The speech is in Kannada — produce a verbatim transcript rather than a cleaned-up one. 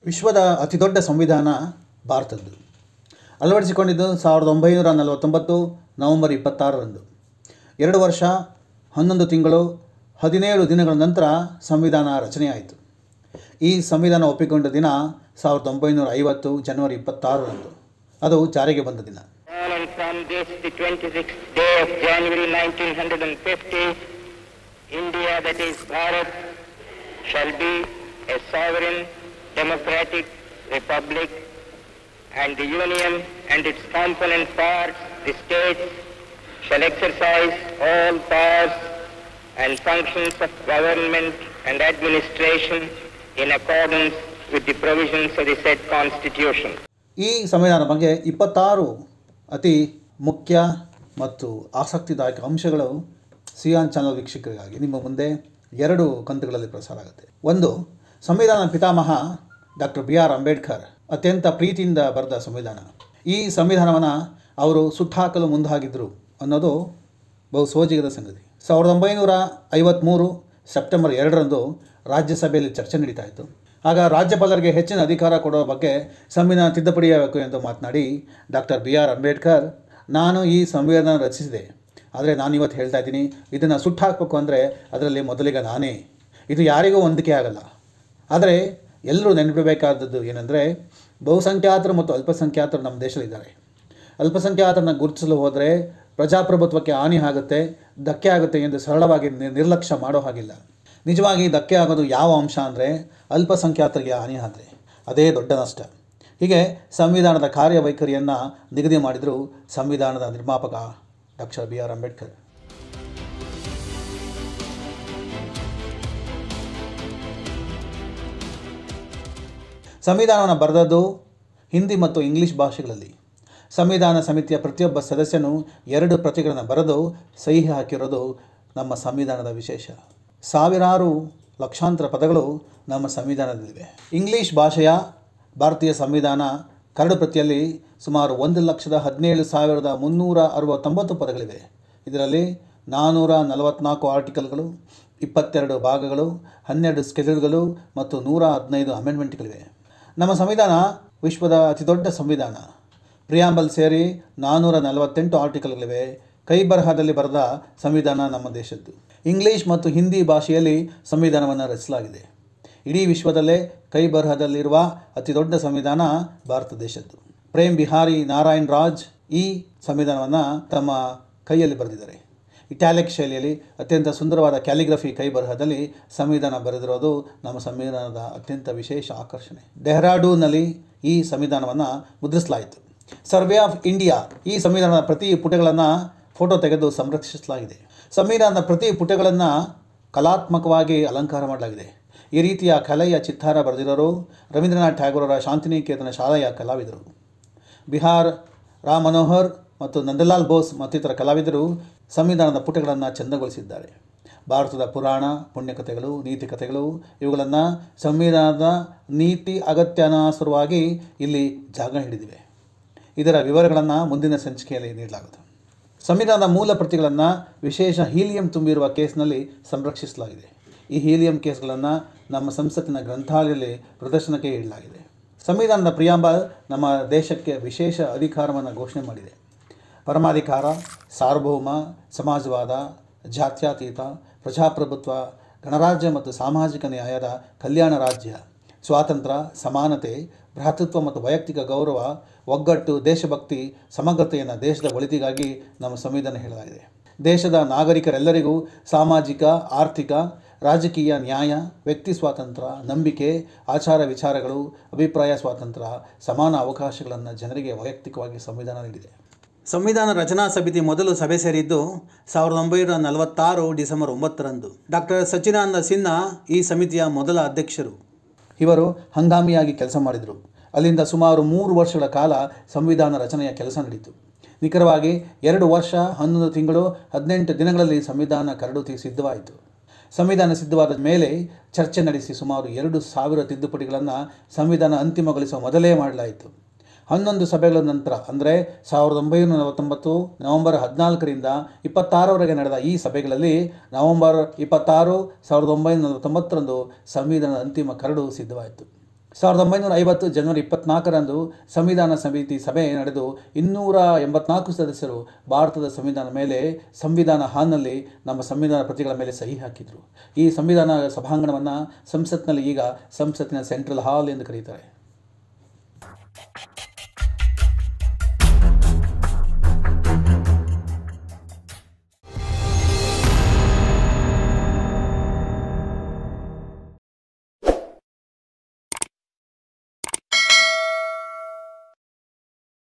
ವಿಶ್ವದ ಅತಿದೊಡ್ಡ ಸಂವಿಧಾನ ಭಾರತದ್ದು. ಅಳವಡಿಸಿಕೊಂಡಿದ್ದು ಸಾವಿರದ ಒಂಬೈನೂರ ನಲವತ್ತೊಂಬತ್ತು ನವೆಂಬರ್ ಇಪ್ಪತ್ತಾರರಂದು. ಎರಡು ವರ್ಷ ಹನ್ನೊಂದು ತಿಂಗಳು ಹದಿನೇಳು ದಿನಗಳ ನಂತರ ಸಂವಿಧಾನ ರಚನೆಯಾಯಿತು. ಈ ಸಂವಿಧಾನ ಒಪ್ಪಿಕೊಂಡ ದಿನ ಸಾವಿರದ ಒಂಬೈನೂರ ಐವತ್ತು ಜನವರಿ ಇಪ್ಪತ್ತಾರರಂದು. ಅದು ಜಾರಿಗೆ ಬಂದ ದಿನ. From this, the twenty-sixth day of January nineteen fifty, India, that is Bharat, shall be a sovereign, democratic republic, and the Union and its component parts, the states, shall exercise all powers and functions of government and administration in accordance with the provisions of the said Constitution. ಈ ಸಂವಿಧಾನದ ಬಗ್ಗೆ ಇಪ್ಪತ್ತಾರು ಅತಿ ಮುಖ್ಯ ಮತ್ತು ಆಸಕ್ತಿದಾಯಕ ಅಂಶಗಳು ಸಿಯಾನ್ ಚಾನಲ್ ವೀಕ್ಷಕರಿಗಾಗಿ ನಿಮ್ಮ ಮುಂದೆ ಎರಡು ಕಂತುಗಳಲ್ಲಿ ಪ್ರಸಾರ ಆಗುತ್ತೆ. ಒಂದು, ಸಂವಿಧಾನ ಪಿತಾಮಹ ಡಾಕ್ಟರ್ ಬಿ ಆರ್ ಅಂಬೇಡ್ಕರ್ ಅತ್ಯಂತ ಪ್ರೀತಿಯಿಂದ ಬರೆದ ಸಂವಿಧಾನ. ಈ ಸಂವಿಧಾನವನ್ನು ಅವರು ಸುಟ್ಟಾಕಲು ಮುಂದಾಗಿದ್ದರು ಅನ್ನೋದು ಬಹು ಸೋಜಿಗದ ಸಂಗತಿ. ಸಾವಿರದ ಒಂಬೈನೂರ ಐವತ್ತ್ಮೂರು ಸೆಪ್ಟೆಂಬರ್ ಎರಡರಂದು ರಾಜ್ಯಸಭೆಯಲ್ಲಿ ಚರ್ಚೆ ನಡೀತಾ ಇತ್ತು. ಆಗ ರಾಜ್ಯಪಾಲರಿಗೆ ಹೆಚ್ಚಿನ ಅಧಿಕಾರ ಕೊಡೋ ಬಗ್ಗೆ ಸಂವಿಧಾನ ತಿದ್ದುಪಡಿಯಾಗಬೇಕು ಎಂದು ಮಾತನಾಡಿ ಡಾಕ್ಟರ್ ಬಿ ಆರ್ ಅಂಬೇಡ್ಕರ್, ನಾನು ಈ ಸಂವಿಧಾನ ರಚಿಸಿದೆ, ಆದರೆ ನಾನು ಇವತ್ತು ಹೇಳ್ತಾ ಇದ್ದೀನಿ, ಇದನ್ನು ಸುಟ್ಟಾಕಬೇಕು ಅಂದರೆ ಅದರಲ್ಲಿ ಮೊದಲಿಗೆ ನಾನೇ. ಇದು ಯಾರಿಗೂ ಹೊಂದಿಕೆ ಆಗಲ್ಲ. ಆದರೆ ಎಲ್ಲರೂ ನೆನಪಿಡಬೇಕಾದದ್ದು ಏನಂದರೆ, ಬಹುಸಂಖ್ಯಾತರು ಮತ್ತು ಅಲ್ಪಸಂಖ್ಯಾತರು ನಮ್ಮ ದೇಶದಲ್ಲಿದ್ದಾರೆ. ಅಲ್ಪಸಂಖ್ಯಾತರನ್ನು ಗುರುತಿಸಲು ಹೋದರೆ ಪ್ರಜಾಪ್ರಭುತ್ವಕ್ಕೆ ಹಾನಿ ಆಗುತ್ತೆ, ಧಕ್ಕೆ ಆಗುತ್ತೆ ಎಂದು ಸರಳವಾಗಿ ನಿರ್ಲಕ್ಷ್ಯ ಮಾಡೋ ಹಾಗಿಲ್ಲ. ನಿಜವಾಗಿ ಧಕ್ಕೆ ಆಗೋದು ಯಾವ ಅಂಶ ಅಂದರೆ ಅಲ್ಪಸಂಖ್ಯಾತರಿಗೆ ಹಾನಿ ಆದರೆ ಅದೇ ದೊಡ್ಡ ನಷ್ಟ. ಹೀಗೆ ಸಂವಿಧಾನದ ಕಾರ್ಯವೈಖರಿಯನ್ನು ನಿಗದಿ ಮಾಡಿದರು ಸಂವಿಧಾನದ ನಿರ್ಮಾಪಕ ಡಾಕ್ಟರ್ ಬಿ ಆರ್ ಅಂಬೇಡ್ಕರ್. ಸಂವಿಧಾನವನ್ನು ಬರೆದದ್ದು ಹಿಂದಿ ಮತ್ತು ಇಂಗ್ಲೀಷ್ ಭಾಷೆಗಳಲ್ಲಿ. ಸಂವಿಧಾನ ಸಮಿತಿಯ ಪ್ರತಿಯೊಬ್ಬ ಸದಸ್ಯನು ಎರಡು ಪ್ರತಿಗಳನ್ನು ಬರೆದು ಸಹಿ ಹಾಕಿರೋದು ನಮ್ಮ ಸಂವಿಧಾನದ ವಿಶೇಷ. ಸಾವಿರಾರು ಲಕ್ಷಾಂತರ ಪದಗಳು ನಮ್ಮ ಸಂವಿಧಾನದಲ್ಲಿವೆ. ಇಂಗ್ಲೀಷ್ ಭಾಷೆಯ ಭಾರತೀಯ ಸಂವಿಧಾನ ಕರಡು ಪ್ರತಿಯಲ್ಲಿ ಸುಮಾರು ಒಂದು ಲಕ್ಷದ ಹದಿನೇಳು ಸಾವಿರದ ಮುನ್ನೂರ ಅರವತ್ತೊಂಬತ್ತು ಪದಗಳಿವೆ. ಇದರಲ್ಲಿ ನಾನ್ನೂರ ನಲವತ್ತ್ನಾಲ್ಕು ಆರ್ಟಿಕಲ್ಗಳು, ಇಪ್ಪತ್ತೆರಡು ಭಾಗಗಳು, ಹನ್ನೆರಡು ಸ್ಕೆಡ್ಯೂಲ್ಗಳು ಮತ್ತು ನೂರ ಹದಿನೈದು ಅಮೆಂಡ್ಮೆಂಟ್ಗಳಿವೆ. ನಮ್ಮ ಸಂವಿಧಾನ ವಿಶ್ವದ ಅತಿದೊಡ್ಡ ಸಂವಿಧಾನ. ಪ್ರಿಯಾಂಬಲ್ ಸೇರಿ ನಾನ್ನೂರ ನಲವತ್ತೆಂಟು ಆರ್ಟಿಕಲ್ಗಳಿವೆ. ಕೈ ಬರಹದಲ್ಲಿ ಬರೆದ ಸಂವಿಧಾನ ನಮ್ಮ ದೇಶದ್ದು. ಇಂಗ್ಲೀಷ್ ಮತ್ತು ಹಿಂದಿ ಭಾಷೆಯಲ್ಲಿ ಸಂವಿಧಾನವನ್ನು ರಚಿಸಲಾಗಿದೆ. ಇಡೀ ವಿಶ್ವದಲ್ಲೇ ಕೈ ಬರಹದಲ್ಲಿರುವ ಅತಿ ದೊಡ್ಡ ಸಂವಿಧಾನ ಭಾರತ ದೇಶದ್ದು. ಪ್ರೇಮ್ ಬಿಹಾರಿ ನಾರಾಯಣ್ ರಾಜ್ ಈ ಸಂವಿಧಾನವನ್ನು ತಮ್ಮ ಕೈಯಲ್ಲಿ ಬರೆದಿದ್ದಾರೆ. ಇಟ್ಯಾಲಿಕ್ ಶೈಲಿಯಲ್ಲಿ ಅತ್ಯಂತ ಸುಂದರವಾದ ಕ್ಯಾಲಿಗ್ರಫಿ ಕೈ ಬರಹದಲ್ಲಿ ಸಂವಿಧಾನ ಬರೆದಿರೋದು ನಮ್ಮ ಸಂವಿಧಾನದ ಅತ್ಯಂತ ವಿಶೇಷ ಆಕರ್ಷಣೆ. ಡೆಹ್ರಾಡೂನ್ನಲ್ಲಿ ಈ ಸಂವಿಧಾನವನ್ನು ಮುದ್ರಿಸಲಾಯಿತು. ಸರ್ವೆ ಆಫ್ ಇಂಡಿಯಾ ಈ ಸಂವಿಧಾನದ ಪ್ರತಿ ಪುಟಗಳನ್ನು ಫೋಟೋ ತೆಗೆದು ಸಂರಕ್ಷಿಸಲಾಗಿದೆ. ಸಂವಿಧಾನದ ಪ್ರತಿ ಪುಟಗಳನ್ನು ಕಲಾತ್ಮಕವಾಗಿ ಅಲಂಕಾರ ಮಾಡಲಾಗಿದೆ. ಈ ರೀತಿಯ ಕಲೆಯ ಚಿತ್ತಾರ ಬರೆದಿರೋರು ರವೀಂದ್ರನಾಥ್ ಟ್ಯಾಗೋರರ ಶಾಂತಿನಿಕೇತನ ಶಾಲೆಯ ಕಲಾವಿದರು. ಬಿಹಾರ್ ರಾಮ್ ಮನೋಹರ್ ಮತ್ತು ನಂದಲಾಲ್ ಬೋಸ್ ಮತ್ತಿತರ ಕಲಾವಿದರು ಸಂವಿಧಾನದ ಪುಟಗಳನ್ನು ಚೆಂದಗೊಳಿಸಿದ್ದಾರೆ. ಭಾರತದ ಪುರಾಣ, ಪುಣ್ಯಕಥೆಗಳು, ನೀತಿಕಥೆಗಳು ಇವುಗಳನ್ನು ಸಂವಿಧಾನದ ನೀತಿ ಅಗತ್ಯಾನುಸಾರವಾಗಿ ಇಲ್ಲಿ ಜಾಗ ಹಿಡಿದಿವೆ. ಇದರ ವಿವರಗಳನ್ನು ಮುಂದಿನ ಸಂಚಿಕೆಯಲ್ಲಿ ನೀಡಲಾಗುತ್ತದೆ. ಸಂವಿಧಾನದ ಮೂಲ ಪ್ರತಿಗಳನ್ನು ವಿಶೇಷ ಹೀಲಿಯಂ ತುಂಬಿರುವ ಕೇಸ್ನಲ್ಲಿ ಸಂರಕ್ಷಿಸಲಾಗಿದೆ. ಈ ಹೀಲಿಯಂ ಕೇಸ್ಗಳನ್ನು ನಮ್ಮ ಸಂಸತ್ತಿನ ಗ್ರಂಥಾಲಯದಲ್ಲಿ ಪ್ರದರ್ಶನಕ್ಕೆ ಇಡಲಾಗಿದೆ. ಸಂವಿಧಾನದ ಪ್ರಿಯಾಂಬಲ್ ನಮ್ಮ ದೇಶಕ್ಕೆ ವಿಶೇಷ ಅಧಿಕಾರವನ್ನು ಘೋಷಣೆ ಮಾಡಿದೆ. ಪರಮಾಧಿಕಾರ, ಸಾರ್ವಭೌಮ, ಸಮಾಜವಾದ, ಜಾತ್ಯತೀತ, ಪ್ರಜಾಪ್ರಭುತ್ವ, ಗಣರಾಜ್ಯ ಮತ್ತು ಸಾಮಾಜಿಕ ನ್ಯಾಯದ ಕಲ್ಯಾಣ ರಾಜ್ಯ, ಸ್ವಾತಂತ್ರ್ಯ, ಸಮಾನತೆ, ಭ್ರಾತೃತ್ವ ಮತ್ತು ವೈಯಕ್ತಿಕ ಗೌರವ, ಒಗ್ಗಟ್ಟು, ದೇಶಭಕ್ತಿ, ಸಮಗ್ರತೆಯನ್ನು ದೇಶದ ಒಳಿತಿಗಾಗಿ ನಮ್ಮ ಸಂವಿಧಾನ ಹೇಳಲಾಗಿದೆ. ದೇಶದ ನಾಗರಿಕರೆಲ್ಲರಿಗೂ ಸಾಮಾಜಿಕ, ಆರ್ಥಿಕ, ರಾಜಕೀಯ ನ್ಯಾಯ, ವ್ಯಕ್ತಿ ಸ್ವಾತಂತ್ರ್ಯ, ನಂಬಿಕೆ, ಆಚಾರ ವಿಚಾರಗಳು, ಅಭಿಪ್ರಾಯ ಸ್ವಾತಂತ್ರ್ಯ, ಸಮಾನ ಅವಕಾಶಗಳನ್ನು ಜನರಿಗೆ ವೈಯಕ್ತಿಕವಾಗಿ ಸಂವಿಧಾನ ನೀಡಿದೆ. ಸಂವಿಧಾನ ರಚನಾ ಸಮಿತಿ ಮೊದಲು ಸಭೆ ಸೇರಿದ್ದು ಸಾವಿರದ ಒಂಬೈನೂರ ನಲವತ್ತಾರು ಡಿಸೆಂಬರ್ ಒಂಬತ್ತರಂದು. ಡಾಕ್ಟರ್ ಸಚ್ಚಿದಾನಂದ ಸಿನ್ಹಾ ಈ ಸಮಿತಿಯ ಮೊದಲ ಅಧ್ಯಕ್ಷರು. ಇವರು ಹಂಗಾಮಿಯಾಗಿ ಕೆಲಸ ಮಾಡಿದರು. ಅಲ್ಲಿಂದ ಸುಮಾರು ಮೂರು ವರ್ಷಗಳ ಕಾಲ ಸಂವಿಧಾನ ರಚನೆಯ ಕೆಲಸ ನಡೆಯಿತು. ನಿಖರವಾಗಿ ಎರಡು ವರ್ಷ ಹನ್ನೊಂದು ತಿಂಗಳು ಹದಿನೆಂಟು ದಿನಗಳಲ್ಲಿ ಸಂವಿಧಾನ ಕರಡು ಸಿದ್ಧವಾಯಿತು. ಸಂವಿಧಾನ ಸಿದ್ಧವಾದ ಮೇಲೆ ಚರ್ಚೆ ನಡೆಸಿ ಸುಮಾರು ಎರಡು ಸಾವಿರ ತಿದ್ದುಪಡಿಗಳನ್ನು ಸಂವಿಧಾನ ಅಂತಿಮಗೊಳಿಸುವ ಮೊದಲೇ ಮಾಡಲಾಯಿತು. ಹನ್ನೊಂದು ಸಭೆಗಳ ನಂತರ ಅಂದರೆ ಸಾವಿರದ ಒಂಬೈನೂರ ನಲವತ್ತೊಂಬತ್ತು ನವೆಂಬರ್ ಹದಿನಾಲ್ಕರಿಂದ ಇಪ್ಪತ್ತಾರರವರೆಗೆ ನಡೆದ ಈ ಸಭೆಗಳಲ್ಲಿ ನವೆಂಬರ್ ಇಪ್ಪತ್ತಾರು ಸಾವಿರದ ಒಂಬೈನೂರ ನಲವತ್ತೊಂಬತ್ತರಂದು ಸಂವಿಧಾನದ ಅಂತಿಮ ಕರಡು ಸಿದ್ಧವಾಯಿತು. ಸಾವಿರದ ಒಂಬೈನೂರ ಐವತ್ತು ಜನವರಿ ಇಪ್ಪತ್ನಾಲ್ಕರಂದು ಸಂವಿಧಾನ ಸಮಿತಿ ಸಭೆ ನಡೆದು ಇನ್ನೂರ ಎಂಬತ್ನಾಲ್ಕು ಸದಸ್ಯರು ಭಾರತದ ಸಂವಿಧಾನ ಮೇಲೆ ಸಂವಿಧಾನ ಹಾಲ್ನಲ್ಲಿ ನಮ್ಮ ಸಂವಿಧಾನ ಪ್ರತಿಗಳ ಮೇಲೆ ಸಹಿ ಹಾಕಿದರು. ಈ ಸಂವಿಧಾನ ಸಭಾಂಗಣವನ್ನು ಸಂಸತ್ನಲ್ಲಿ ಈಗ ಸಂಸತ್ತಿನ ಸೆಂಟ್ರಲ್ ಹಾಲ್ ಎಂದು ಕರೆಯುತ್ತಾರೆ.